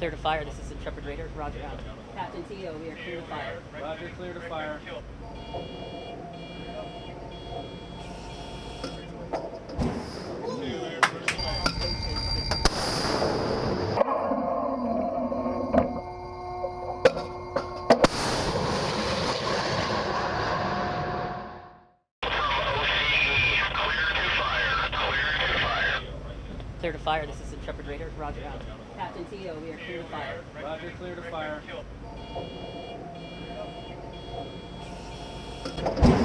Clear to fire. This is Intrepid Raider. Roger out. Captain Tio, we are clear to fire. Roger, clear to fire. Clear to fire. This is Intrepid Raider. Roger out. Captain Tio, we are clear to fire. Roger, clear to fire.